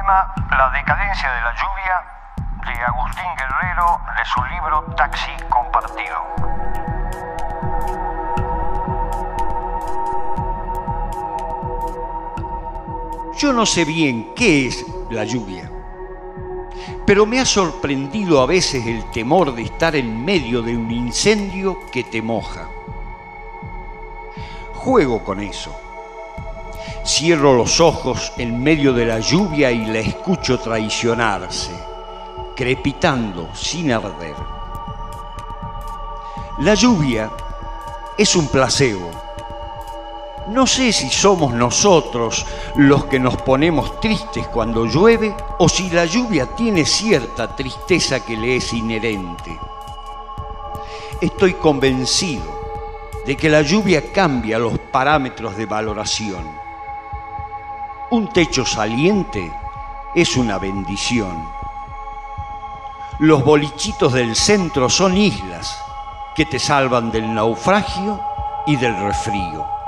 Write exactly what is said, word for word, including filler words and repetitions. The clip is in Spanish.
poema La decadencia de la lluvia de Agustín Guerrero de su libro Taxi Compartido. Yo no sé bien qué es la lluvia, pero me ha sorprendido a veces el temor de estar en medio de un incendio que te moja. Juego con eso. Cierro los ojos en medio de la lluvia y la escucho traicionarse, crepitando sin arder. La lluvia es un placebo. No sé si somos nosotros los que nos ponemos tristes cuando llueve o si la lluvia tiene cierta tristeza que le es inherente. Estoy convencido de que la lluvia cambia los parámetros de valoración. Un techo saliente es una bendición. Los bolichitos del centro son islas que te salvan del naufragio y del resfrío.